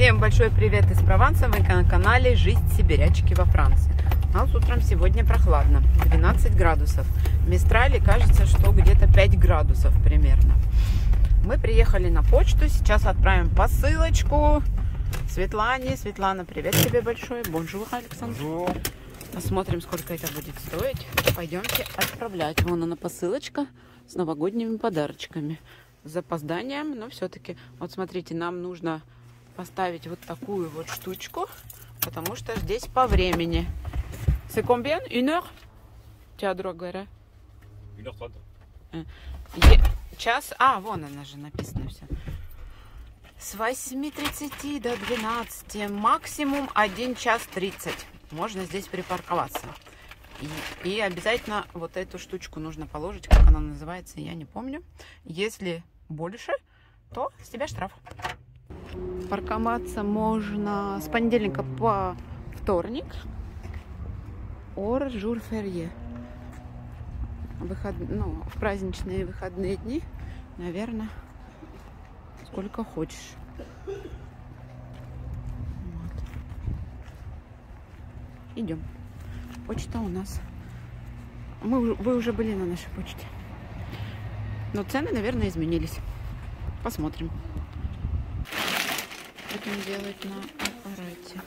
Всем большой привет из Прованса, вы на канале Жизнь сибирячки во Франции. У нас утром сегодня прохладно, 12 градусов. В Мистрале кажется, что где-то 5 градусов примерно. Мы приехали на почту, сейчас отправим посылочку Светлане. Светлана, привет тебе большой. Бонжур, Александр. Бонжур. Посмотрим, сколько это будет стоить. Пойдемте отправлять. Вон она посылочка с новогодними подарочками. С запозданием, но все-таки, вот смотрите, нам нужно поставить вот такую вот штучку, потому что здесь по времени. C'est combien? Une heure? Теодор говоря. 1h30. Час. Вон она же написано все. С 8:30 до 12. Максимум 1 час 30. Можно здесь припарковаться. И обязательно вот эту штучку нужно положить, как она называется, я не помню. Если больше, то с тебя штраф. Парковаться можно с понедельника по вторник. Ор жур ферье. В праздничные выходные дни, наверное, сколько хочешь. Вот. Идем. Почта у нас. Вы уже были на нашей почте. Но цены, наверное, изменились. Посмотрим. Будем делать на аппарате.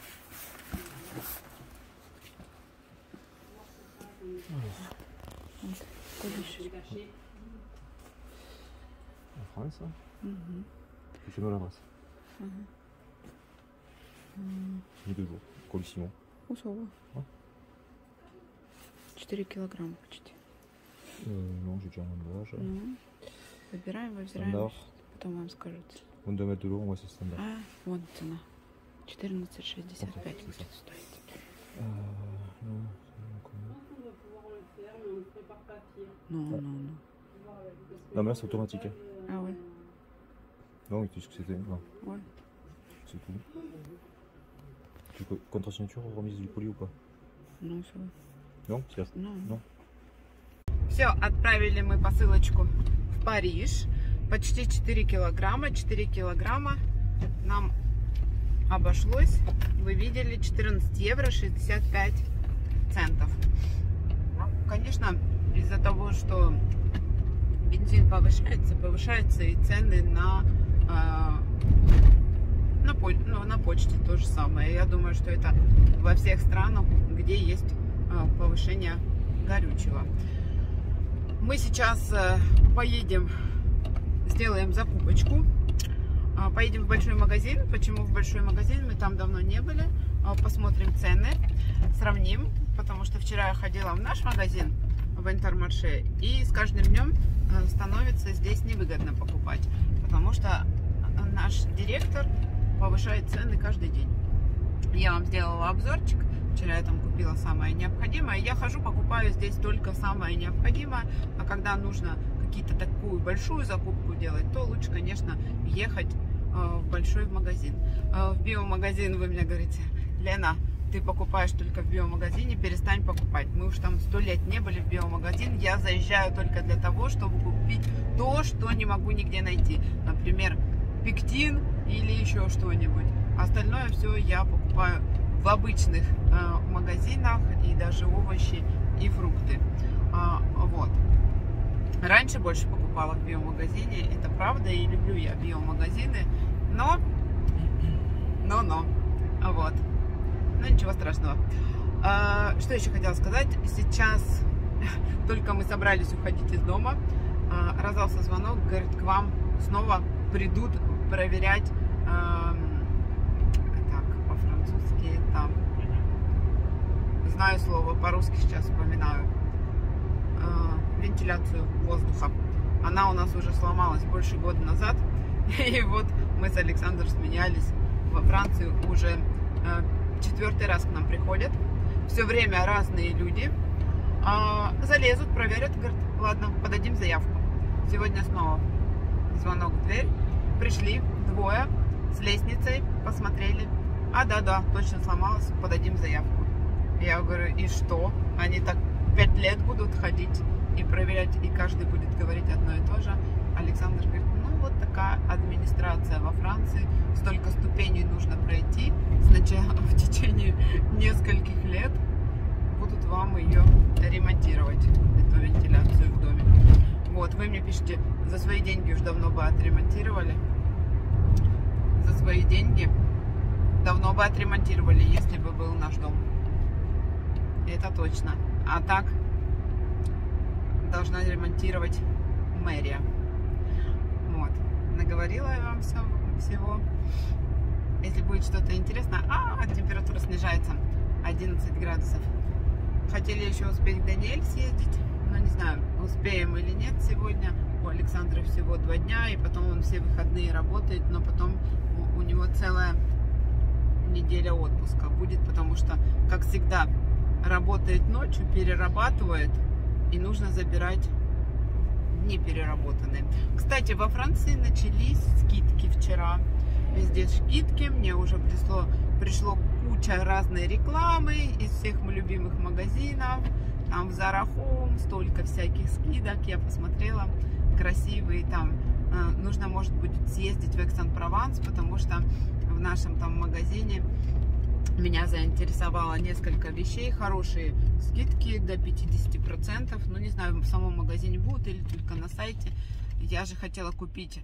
Франция? Еще на раз. Не deux колесимо. Усово. 4 килограмма почти. Non, j'ai déjà un emballage. Выбираем, выбираем. Стандарт. Потом вам скажут. Вон 2 метра, moi c'est standard. Вон цена. 14,65 будет стоить. Non. Non, mais là c'est automatique. Ah ouais. Non, mais qu'est-ce que c'était? Non. Ouais. C'est tout. Tu peux contre-signature, remise du colis ou pas? Non, ça va. Non? Non. Все, отправили мы посылочку в Париж. Почти 4 килограмма. 4 килограмма нам обошлось. Вы видели, 14 евро 65 центов. Конечно, из-за того, что бензин повышаются и цены на почте то же самое. Я думаю, что это во всех странах, где есть повышение горючего. Мы сейчас поедем, сделаем закупочку. Поедем в большой магазин. Почему в большой магазин? Мы там давно не были. Посмотрим цены, сравним. Потому что вчера я ходила в наш магазин, в Интермарше, и с каждым днем становится здесь невыгодно покупать. Потому что наш директор повышает цены каждый день. Я вам сделала обзорчик. Вчера я там купила самое необходимое. Я хожу, покупаю здесь только самое необходимое. А когда нужно какие-то такую большую закупку делать, то лучше, конечно, ехать в большой магазин. В биомагазин вы мне говорите: Лена, ты покупаешь только в биомагазине, перестань покупать. Мы уж там 100 лет не были в биомагазин. Я заезжаю только для того, чтобы купить то, что не могу нигде найти. Например, пектин или еще что-нибудь. Остальное все я покупаю в обычных магазинах, и даже овощи и фрукты. Вот. Раньше больше покупала в биомагазине, это правда, и люблю я биомагазины, но. Вот. Ну, ничего страшного. Что еще хотела сказать? Сейчас только мы собрались уходить из дома, раздался звонок, говорит, к вам снова придут проверять, по-французски там, знаю слово, по-русски сейчас вспоминаю, вентиляцию воздуха. Она у нас уже сломалась больше года назад, и вот мы с Александром сменялись во Францию уже 4-й раз к нам приходят. Все время разные люди залезут, проверят, говорят, ладно, подадим заявку. Сегодня снова звонок в дверь. Пришли двое с лестницей, посмотрели. Да, точно сломалась, подадим заявку. Я говорю, и что? Они так 5 лет будут ходить и проверять, и каждый будет говорить одно и то же. Александр говорит, ну вот такая администрация во Франции, столько ступеней нескольких лет будут вам ее ремонтировать, эту вентиляцию в доме. Вот, вы мне пишите, за свои деньги уж давно бы отремонтировали. За свои деньги давно бы отремонтировали, если бы был наш дом. Это точно. А так должна ремонтировать мэрия. Вот. Наговорила я вам всего. Если будет что-то интересное. Температура снижается. 11 градусов. Хотели еще успеть к Даниэль съездить. Но не знаю, успеем или нет сегодня. У Александра всего 2 дня. И потом он все выходные работает. Но потом у него целая неделя отпуска будет. Потому что, как всегда, работает ночью, перерабатывает. И нужно забирать дни переработанные. Кстати, во Франции начались скидки вчера. Везде скидки. Мне уже пришло куча разной рекламы из всех моих любимых магазинов. Там в Zara Home столько всяких скидок. Я посмотрела. Красивые там. Нужно, может быть, съездить в Aix-en-Provence, потому что в нашем там магазине меня заинтересовало несколько вещей. Хорошие скидки до 50%. Ну, не знаю, в самом магазине будут или только на сайте. Я же хотела купить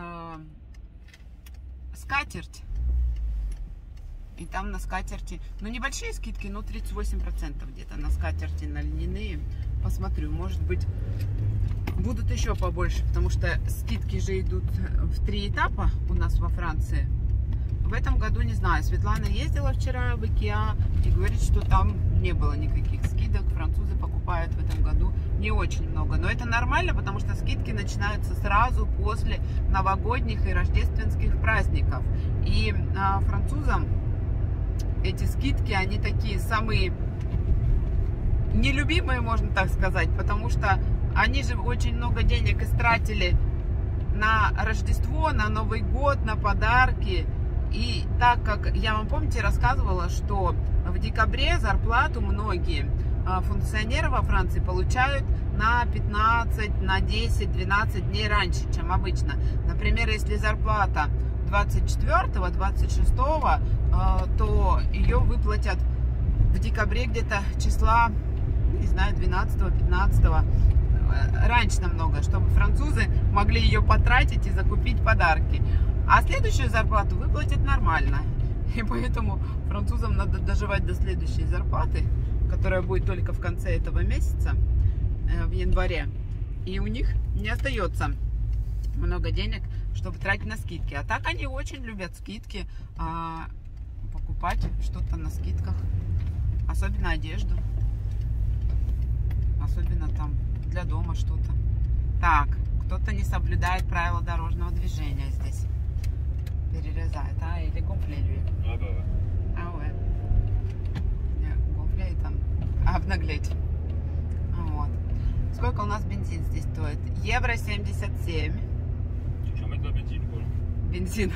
скатерть. И там на скатерти, ну, небольшие скидки, но 38% где-то на скатерти, на льняные. Посмотрю, может быть, будут еще побольше, потому что скидки же идут в 3 этапа у нас во Франции. В этом году не знаю. Светлана ездила вчера в IKEA и говорит, что там не было никаких скидок. Французы покупают в этом году не очень много. Но это нормально, потому что скидки начинаются сразу после новогодних и рождественских праздников. И французам эти скидки, они такие самые нелюбимые, можно так сказать, потому что они же очень много денег истратили на Рождество, на Новый год, на подарки. И так как я вам, помните, рассказывала, что в декабре зарплату многие функционеры во Франции получают на 15, на 10, 12 дней раньше, чем обычно. Например, если зарплата 24, 26, то ее выплатят в декабре где-то числа, не знаю, 12, 15, раньше намного, чтобы французы могли ее потратить и закупить подарки. А следующую зарплату выплатят нормально. И поэтому французам надо доживать до следующей зарплаты, которая будет только в конце этого месяца, в январе. И у них не остается много денег, чтобы тратить на скидки. А так они очень любят скидки, покупать что-то на скидках. Особенно одежду. Особенно там для дома что-то. Так, кто-то не соблюдает правила дорожного движения здесь. Перерезает, или gonfler, lui. Ah bah ouais. Ah ouais. Gonfler там, обнаглеть. Вот. Сколько у нас бензин здесь стоит? Евро 77. Tu veux mettre de la benzine ou quoi? Бензин.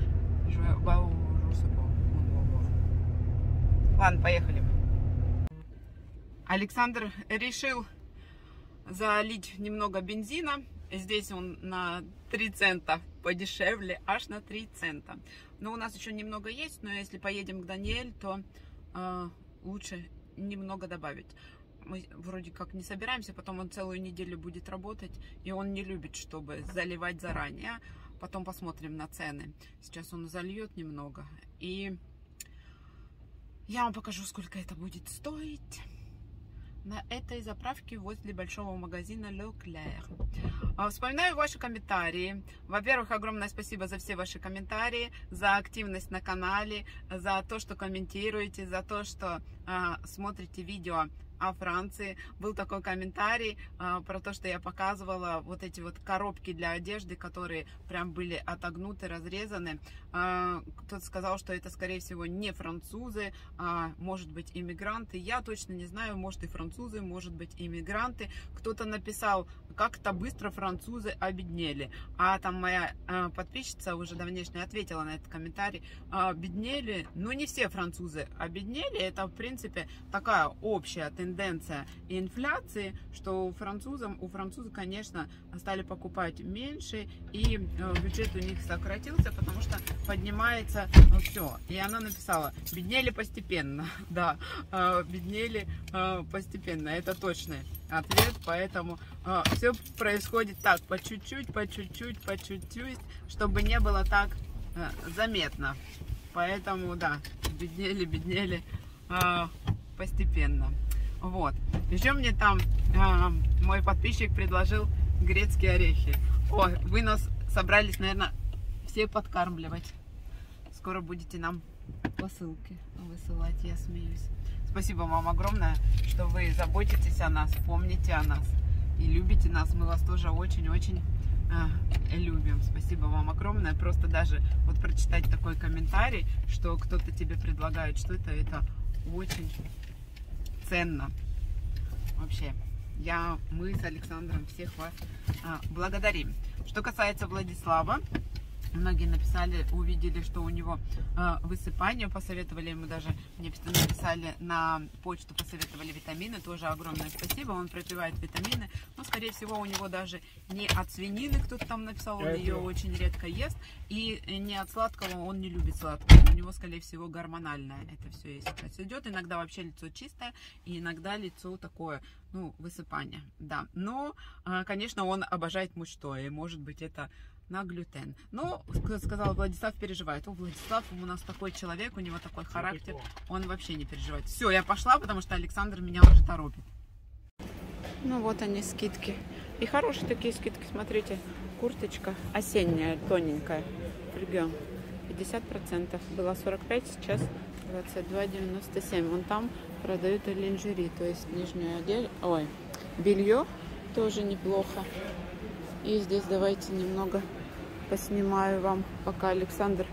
Ладно, поехали. Александр решил залить немного бензина. Здесь он на 3 цента подешевле, аж на 3 цента. Но у нас еще немного есть, но если поедем к Даниэль, то лучше немного добавить. Мы вроде как не собираемся, потом он целую неделю будет работать, и он не любит, чтобы заливать заранее. Потом посмотрим на цены. Сейчас он зальет немного, и я вам покажу, сколько это будет стоить на этой заправке возле большого магазина Leclerc. Вспоминаю ваши комментарии. Во-первых, огромное спасибо за все ваши комментарии, за активность на канале, за то, что комментируете, за то, что смотрите видео о Франции. Был такой комментарий про то, что я показывала вот эти вот коробки для одежды, которые прям были отогнуты, разрезаны. Кто-то сказал, что это, скорее всего, не французы, а может быть иммигранты. Я точно не знаю, может и французы, может быть иммигранты. Кто-то написал, как-то быстро французы обеднели. А там моя подписчица уже давнешняя ответила на этот комментарий. Обеднели, ну не все французы обеднели. Это, в принципе, такая общая тенденция. тенденция инфляции, что у французов, конечно, стали покупать меньше, и бюджет у них сократился, потому что поднимается все. И она написала: беднели постепенно. Да, беднели постепенно, это точный ответ, поэтому все происходит так, по чуть-чуть, чтобы не было так заметно. Поэтому, да, беднели постепенно. Вот. Еще мне там мой подписчик предложил грецкие орехи. О, вы нас собрались, наверное, все подкармливать. Скоро будете нам посылки высылать, я смеюсь. Спасибо вам огромное, что вы заботитесь о нас, помните о нас и любите нас. Мы вас тоже очень-очень любим. Спасибо вам огромное. Просто даже вот прочитать такой комментарий, что кто-то тебе предлагает что-то, это очень ценно. Вообще, мы с Александром всех вас благодарим. Что касается Владислава, многие написали, увидели, что у него высыпание, посоветовали ему, даже мне написали на почту, посоветовали витамины, тоже огромное спасибо, он пропивает витамины, но скорее всего у него даже не от свинины, кто-то там написал, он ее очень редко ест, и не от сладкого, он не любит сладкое, у него скорее всего гормональное это все сейчас идет, иногда вообще лицо чистое, и иногда лицо такое, ну, высыпание, да, но, конечно, он обожает мучное, и может быть это на глютен. Но, сказал Владислав, переживает. О, Владислав, у нас такой человек, у него такой характер, он вообще не переживает. Все, я пошла, потому что Александр меня уже торопит. Ну вот они, скидки. И хорошие такие скидки, смотрите. Курточка осенняя, тоненькая. Фригем. 50%. Было 45, сейчас 22,97. Вон там продают линжери, то есть нижнюю одежду. Ой, белье тоже неплохо. И здесь давайте немного поснимаю вам, пока Александр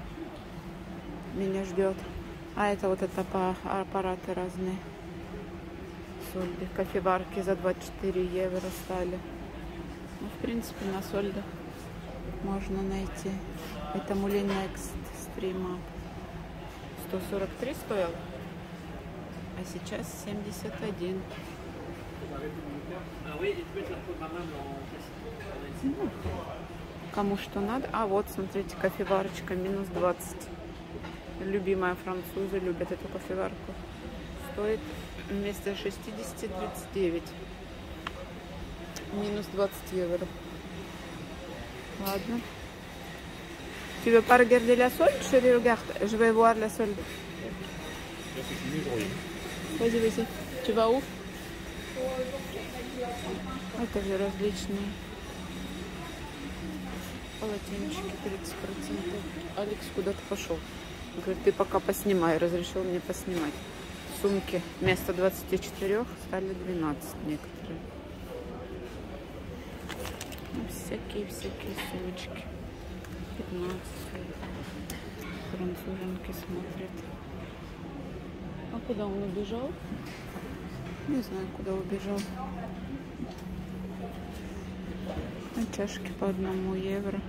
меня ждет. А это вот это аппараты разные. Сольды, кофеварки за 24 евро стали. Ну, в принципе, на Сольдах можно найти. Это Мулинекс стрима 143 стоил, а сейчас 71. Ну, кому что надо. А вот, смотрите, кофеварочка минус 20. Любимая, французы любят эту кофеварку. Стоит вместо 60 39. Минус 20 евро. Ладно. Tu veux pas regarder la solde? Je regarde. Je vais voir la solde. Vas-y, vas-y. Tu vas où? Это же различные полотенчики, 30%. Алекс куда-то пошел. Говорит, ты пока поснимай. Разрешил мне поснимать. Сумки вместо 24 стали 12 некоторые. Ну, всякие сумочки. 15. Француженки смотрят. А куда он убежал? Не знаю, куда убежал. Чашки по 1 евро.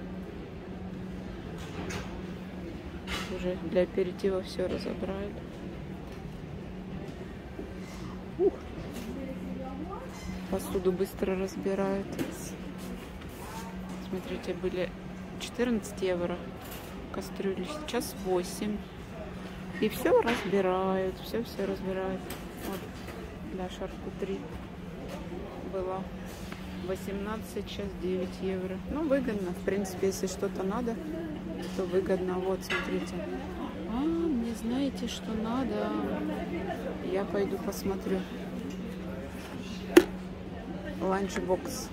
Уже для аперитива все разобрали. Посуду быстро разбирают. Смотрите, были 14 евро кастрюли, сейчас 8. И все разбирают, все разбирают. Вот для шаркутри было 18, сейчас 9 евро. Ну, выгодно. В принципе, если что-то надо, то выгодно. Вот, смотрите. А, мне знаете, что надо? Я пойду посмотрю. Ланчбокс.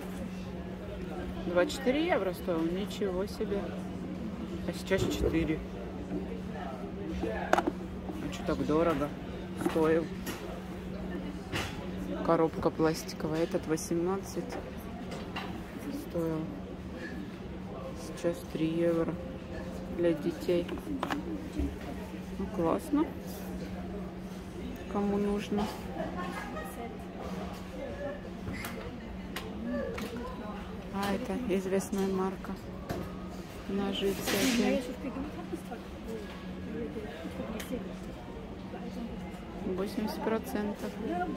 24 евро стоил. Ничего себе. А сейчас 4. А что так дорого стоил? Коробка пластиковая. Этот 18 стоил. Сейчас 3 евро для детей. Ну, классно. Кому нужно. А, это известная марка. Ножи всякие. 80%.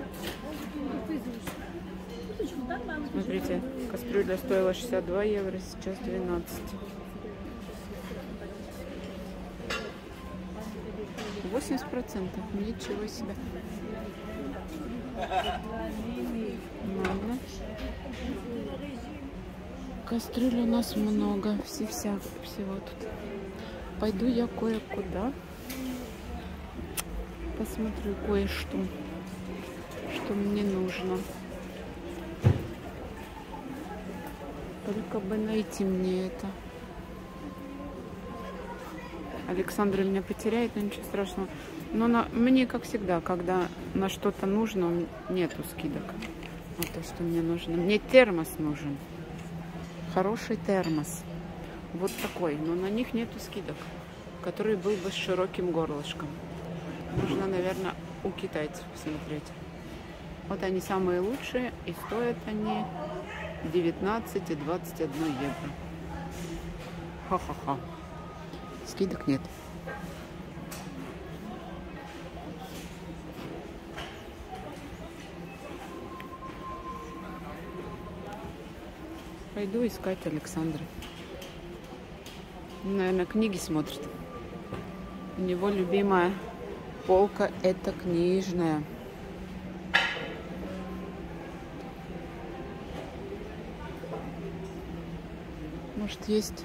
Смотрите, кастрюля стоила 62 евро, сейчас 12. 80%. Ничего себе. Ладно. Кастрюль у нас много. Всего тут. Пойду я кое-куда. Посмотрю кое-что, что мне нужно. Только бы найти мне это. Александр меня потеряет, но ничего страшного. Но мне, как всегда, когда на что-то нужно, нету скидок. Вот то, что мне нужно. Мне термос нужен. Хороший термос. Вот такой. Но на них нету скидок. Который был бы с широким горлышком. Нужно, наверное, у китайцев посмотреть. Вот они самые лучшие. И стоят они 19 и 21 евро. Ха-ха-ха. Скидок нет. Пойду искать Александра. Наверное, книги смотрит. У него любимая полка — это книжная. Может, есть.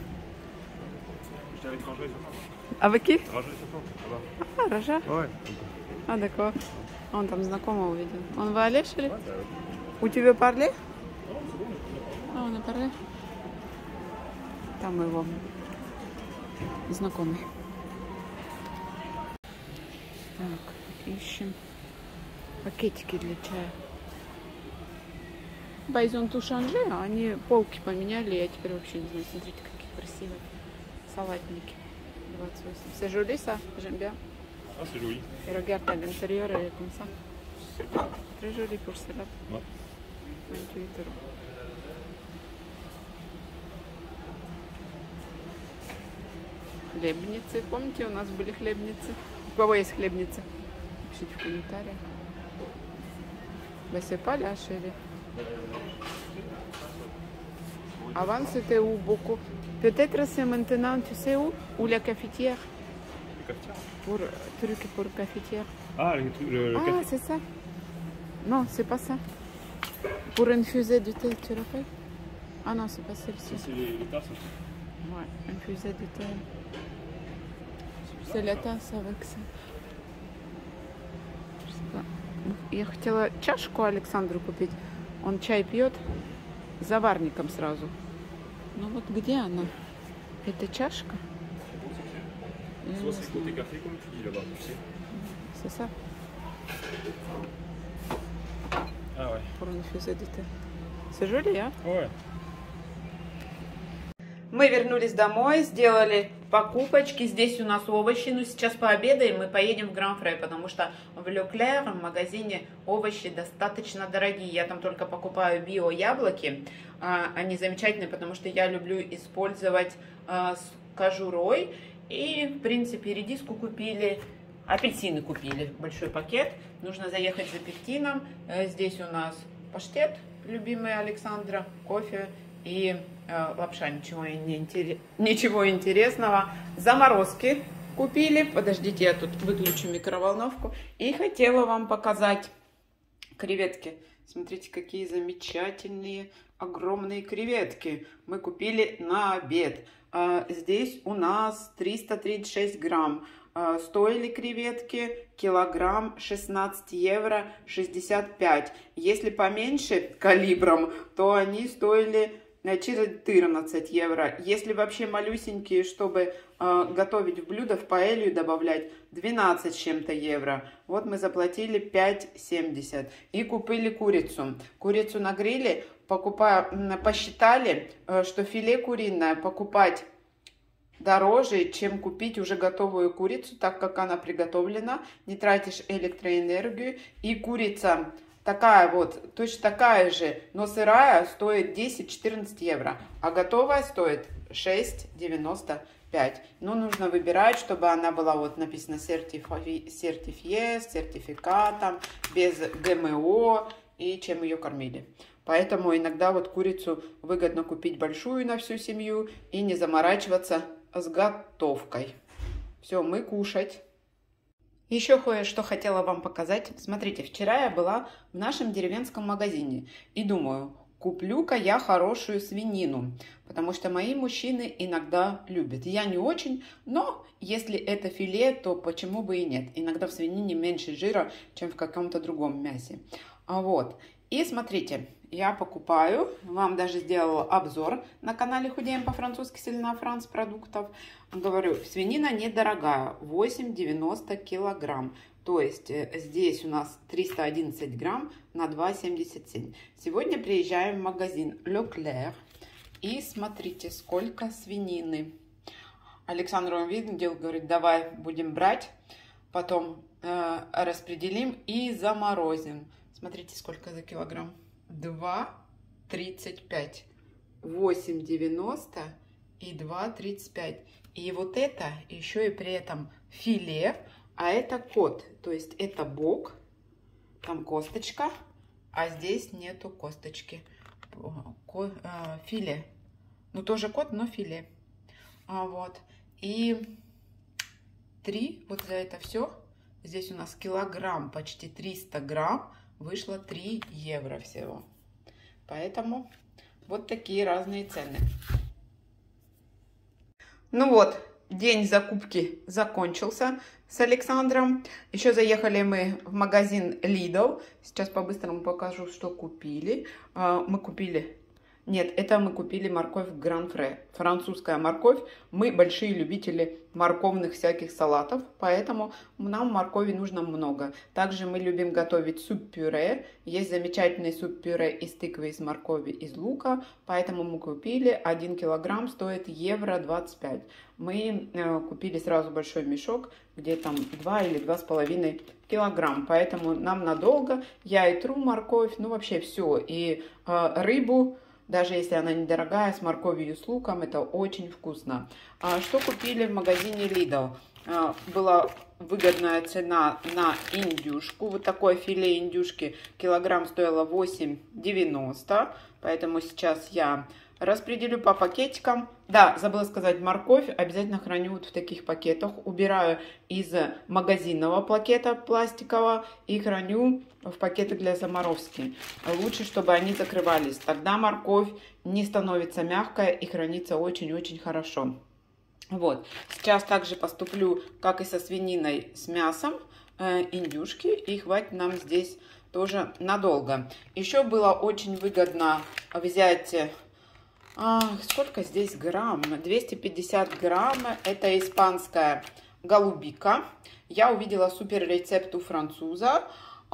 А вы qui? А, Рожа? А, d'accord. Он там знакомого увидел. Он va aller chez lui? Où tu veux parler? А, он a parlé. Там его знакомый. Так, ищем пакетики для чая. Ils ont tout changé, они полки поменяли, я теперь вообще не знаю. Смотрите, какие красивые салатники. 28. C'est joli ça, j'aime bien. Ah, c'est joli. Et regarde à l'intérieur, elle est comme ça. Très joli pour salade. Ouais. 28 €. Хлебницы. Помните, у нас были хлебницы? У кого есть хлебницы? Пишите в комментариях. Bah, c'est pas là, chérie. Avant, c'était où beaucoup. Peut-être c'est maintenant, tu sais où? Ou la cafetière? La cafetière? Pour truc pour cafetière. Ah, le Ah, café. c'est ça. Non, c'est pas ça. Pour infuser du thé, tu l'as fait? Ah non, c'est pas celle-ci. C'est les tasses. Ouais, infuser du thé. C'est la tasse avec ça. Я хотела чашку Александру купить. Он чай пьет с заварником сразу. Ну вот где она? Это чашка? Soit c'est côté café comme tu dis là-bas, tu sais. C'est ça. Ah ouais. Pour infuser du thé. C'est joli, hein? Ouais. Мы вернулись домой, сделали покупочки. Здесь у нас овощи. Ну, сейчас пообедаем и поедем в Гран-Фрей, потому что в Leclerc, в магазине, овощи достаточно дорогие. Я там только покупаю био-яблоки. Они замечательные, потому что я люблю использовать с кожурой. И, в принципе, редиску купили, апельсины купили. Большой пакет. Нужно заехать за пектином. Здесь у нас паштет, любимый Александра, кофе и лапша, ничего интересного. Заморозки купили. Подождите, я тут выключу микроволновку. И хотела вам показать креветки. Смотрите, какие замечательные, огромные креветки. Мы купили на обед. Здесь у нас 336 грамм. Стоили креветки килограмм 16 евро 65. Если поменьше калибром, то они стоили 14 евро. Если вообще малюсенькие, чтобы готовить в блюдо, в паэлью добавлять, 12 с чем-то евро. Вот мы заплатили 5,70. И купили курицу. Курицу на гриле посчитали, что филе куриное покупать дороже, чем купить уже готовую курицу, так как она приготовлена, не тратишь электроэнергию. И курица такая вот, точно такая же, но сырая, стоит 10-14 евро, а готовая стоит 6,95. 25. Но нужно выбирать, чтобы она была, вот написано сертифие, с сертификатом, без ГМО и чем ее кормили. Поэтому иногда вот курицу выгодно купить большую на всю семью и не заморачиваться с готовкой. Все, мы кушать. Еще кое-что хотела вам показать. Смотрите, вчера я была в нашем деревенском магазине и думаю, куплю-ка я хорошую свинину, потому что мои мужчины иногда любят. Я не очень, но если это филе, то почему бы и нет. Иногда в свинине меньше жира, чем в каком-то другом мясе. Вот. И смотрите, я покупаю, вам даже сделала обзор на канале Худеем по-французски Селена Франс продуктов. Говорю, свинина недорогая, 8,90 килограмм. То есть здесь у нас 311 грамм на 2,77. Сегодня приезжаем в магазин Leclerc. И смотрите, сколько свинины. Александр увидел, говорит, давай будем брать, потом распределим и заморозим. Смотрите, сколько за килограмм. 2,35. 8,90 и 2,35. И вот это еще и при этом филе, а это кот. То есть это бок, там косточка, а здесь нету косточки. Филе. Ну, тоже кот, но филе. Вот. И 3, вот за это все. Здесь у нас килограмм, почти 300 грамм. Вышло 3 евро всего. Поэтому вот такие разные цены. Ну вот, день закупки закончился с Александром. Еще заехали мы в магазин Lidl. Сейчас по-быстрому покажу, что купили. Мы купили... Нет, это мы купили морковь Гран-Фре. Французская морковь. Мы большие любители морковных всяких салатов, поэтому нам моркови нужно много. Также мы любим готовить суп-пюре. Есть замечательный суп-пюре из тыквы, из моркови, из лука. Поэтому мы купили 1 килограмм, стоит евро 25. Мы купили сразу большой мешок, где там 2 или 2,5 килограмм. Поэтому нам надолго. Я и тру морковь, ну вообще все. И рыбу. Даже если она недорогая, с морковью и с луком, это очень вкусно. Что купили в магазине Lidl? Была выгодная цена на индюшку. Вот такое филе индюшки килограмм стоило 8,90. Поэтому сейчас я распределю по пакетикам. Да, забыла сказать, морковь обязательно храню вот в таких пакетах. Убираю из магазинного пакета пластикового и храню в пакеты для заморозки. Лучше, чтобы они закрывались. Тогда морковь не становится мягкая и хранится очень-очень хорошо. Вот. Сейчас также поступлю, как и со свининой, с мясом индюшки. И хватит нам здесь тоже надолго. Еще было очень выгодно взять... сколько здесь грамм? 250 грамм. Это испанская голубика. Я увидела супер рецепт у француза.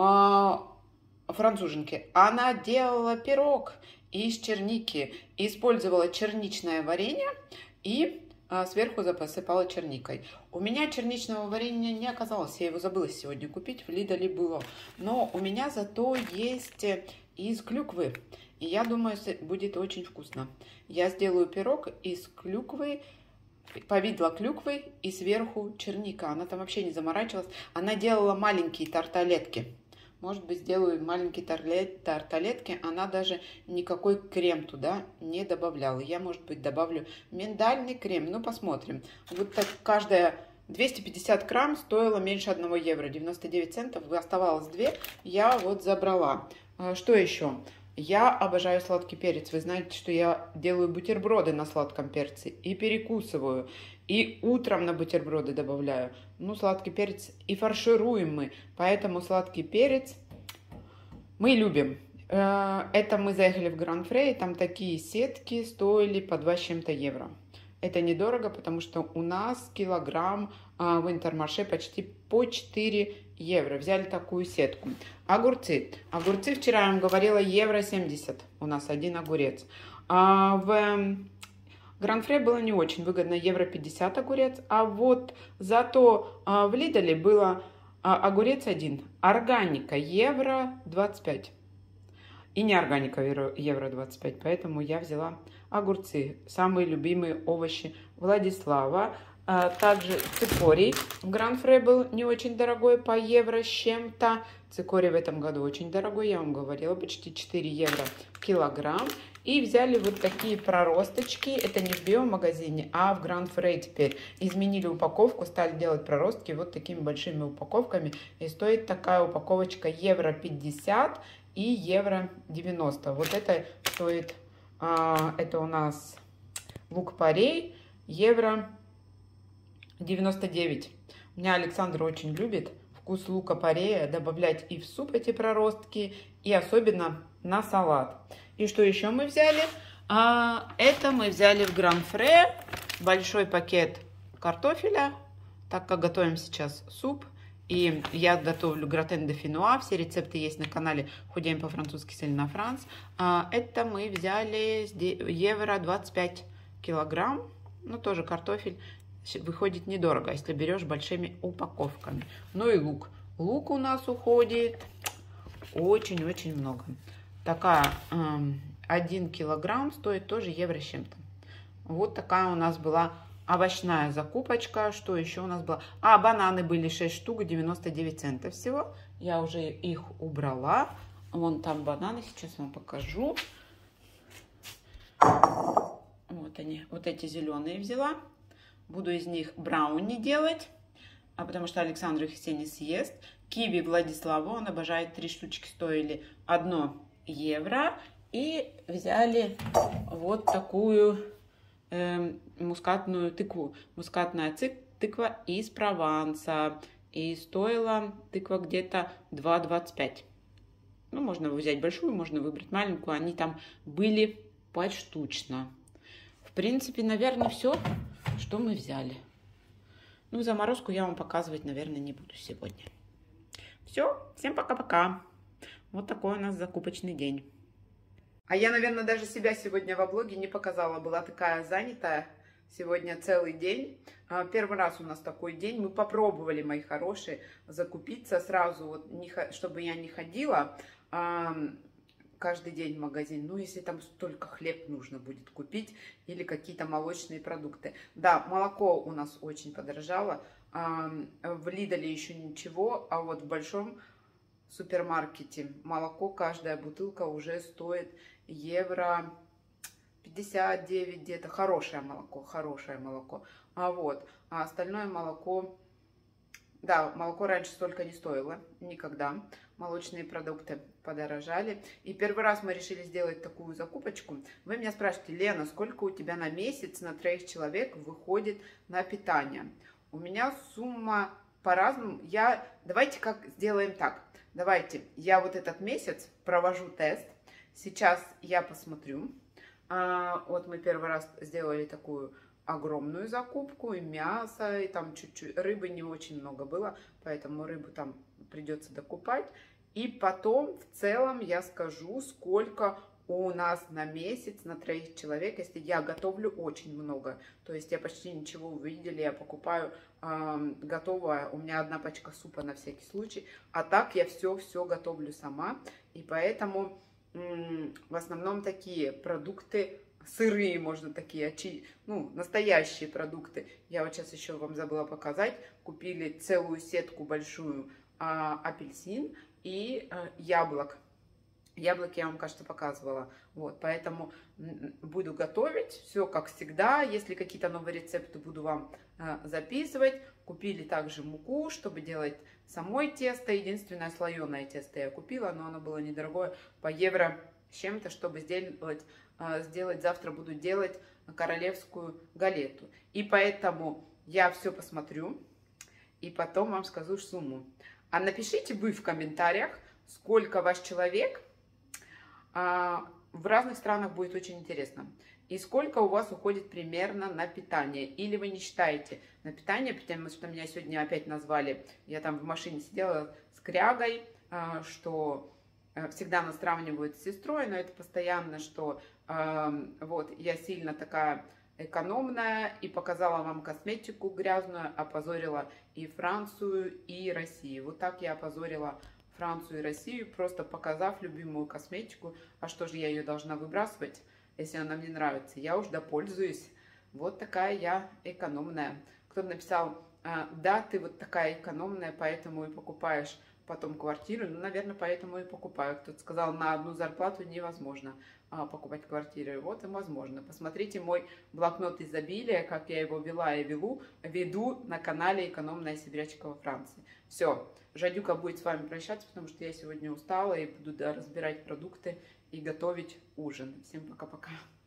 Француженки. Она делала пирог из черники. Использовала черничное варенье и сверху посыпала черникой. У меня черничного варенья не оказалось. Я его забыла сегодня купить. В Lidl было. Но у меня зато есть из клюквы. И я думаю, будет очень вкусно. Я сделаю пирог из клюквы, повидла клюквы и сверху черника. Она там вообще не заморачивалась. Она делала маленькие тарталетки. Может быть, сделаю маленькие тарталетки. Она даже никакой крем туда не добавляла. Я, может быть, добавлю миндальный крем. Ну, посмотрим. Вот так каждая 250 грамм стоила меньше 1 евро. 99 центов. Оставалось 2. Я вот забрала. Что еще? Я обожаю сладкий перец. Вы знаете, что я делаю бутерброды на сладком перце и перекусываю. И утром на бутерброды добавляю. Ну, сладкий перец и фаршируем мы. Поэтому сладкий перец мы любим. Это мы заехали в Гран-Фре, и там такие сетки стоили по 2 с чем-то евро. Это недорого, потому что у нас килограмм в Интермарше почти по 4 евро. Взяли такую сетку. Огурцы. Огурцы вчера я вам говорила евро 70. У нас один огурец. В Гран-Фре было не очень выгодно. Евро 50 огурец. А вот зато в Lidl было огурец один. Органика евро 25. И не органика евро 25. Поэтому я взяла огурцы, самые любимые овощи Владислава. Также цикорий в Гран-Фре был не очень дорогой, по евро с чем-то. Цикорий в этом году очень дорогой, я вам говорила, почти 4 евро килограмм. И взяли вот такие проросточки, это не в биомагазине, а в Гран-Фре теперь. Изменили упаковку, стали делать проростки вот такими большими упаковками. И стоит такая упаковочка евро 50 и евро 90. Вот это стоит, это у нас лук-порей, евро 99. У меня Александр очень любит вкус лука-порея добавлять и в суп эти проростки, и особенно на салат. И что еще мы взяли? Это мы взяли в Гран-Фре большой пакет картофеля, так как готовим сейчас суп. И я готовлю гратен де финуа. Все рецепты есть на канале «Худеем по-французски с Эльна Франс». Это мы взяли евро 25 килограмм. Ну, тоже картофель. Выходит недорого, если берешь большими упаковками. Ну и лук. Лук у нас уходит очень-очень много. Такая 1 килограмм стоит тоже евро с чем-то. Вот такая у нас была овощная закупочка. Что еще у нас было? Бананы были 6 штук, 99 центов всего. Я уже их убрала. Вон там бананы, сейчас вам покажу. Вот они, вот эти зеленые взяла. Буду из них брауни делать, потому что Александр их все не съест. Киви Владиславу, он обожает, 3 штучки стоили 1 евро. И взяли вот такую мускатную тыкву. Мускатная тыква из Прованса. И стоила тыква где-то 2,25. Ну, можно взять большую, можно выбрать маленькую. Они там были поштучно. В принципе, наверное, все, что мы взяли. Ну, заморозку я вам показывать, наверное, не буду сегодня. Все, всем пока-пока. Вот такой у нас закупочный день. А я, наверное, даже себя сегодня во влоге не показала. Была такая занятая сегодня целый день. Первый раз у нас такой день. Мы попробовали, мои хорошие, закупиться сразу, вот, чтобы я не ходила каждый день в магазин. Ну, если там столько хлеб нужно будет купить или какие-то молочные продукты. Да, молоко у нас очень подорожало. В Лидле еще ничего, а вот в большом супермаркете молоко, каждая бутылка уже стоит евро 59 где-то. Хорошее молоко, хорошее молоко. А остальное молоко... Да, молоко раньше столько не стоило, никогда. Молочные продукты подорожали. И первый раз мы решили сделать такую закупочку. Вы меня спрашиваете: Лена, сколько у тебя на месяц, на 3 человек выходит на питание? У меня сумма по-разному. Давайте как сделаем так. Давайте, я вот этот месяц провожу тест. Сейчас я посмотрю. Вот мы первый раз сделали такую огромную закупку, и мясо, и там чуть-чуть рыбы не очень много было, поэтому рыбу там придется докупать. И потом в целом я скажу, сколько у нас на месяц, на 3 человек, если я готовлю очень много. То есть я почти ничего, вы видели, я покупаю готовое, у меня 1 пачка супа на всякий случай, а так я все готовлю сама, и поэтому в основном такие продукты сырые, можно такие, ну, настоящие продукты. Я вот сейчас еще вам забыла показать. Купили целую сетку большую апельсин и яблок. Яблоки я вам, кажется, показывала. Вот, поэтому буду готовить все как всегда. Если какие-то новые рецепты, буду вам записывать. Купили также муку, чтобы делать самой тесто. Единственное, слоеное тесто я купила, но оно было недорогое, по евро с чем-то, чтобы сделать завтра буду делать королевскую галету. И поэтому я все посмотрю и потом вам скажу сумму. А напишите вы в комментариях, сколько ваш человек. В разных странах будет очень интересно. И сколько у вас уходит примерно на питание. Или вы не считаете на питание, потому что меня сегодня опять назвали. Я там в машине сидела с крягой, что всегда нас сравнивают с сестрой, но это постоянно, что вот я сильно такая экономная и показала вам косметику грязную, опозорила и Францию, и Россию. Вот так я опозорила Францию и Россию, просто показав любимую косметику. А что же, я ее должна выбрасывать? если она мне нравится. Я уж допользуюсь. Вот такая я экономная. Кто-то написал, да, ты вот такая экономная, поэтому и покупаешь потом квартиру. Ну, наверное, поэтому и покупаю. Кто-то сказал, на одну зарплату невозможно покупать квартиры. Вот и возможно. Посмотрите мой блокнот изобилия, как я его вела и веду на канале «Экономная сибирячка во Франции». Все, Жадюка будет с вами прощаться, потому что я сегодня устала и буду разбирать продукты и готовить ужин. Всем пока-пока.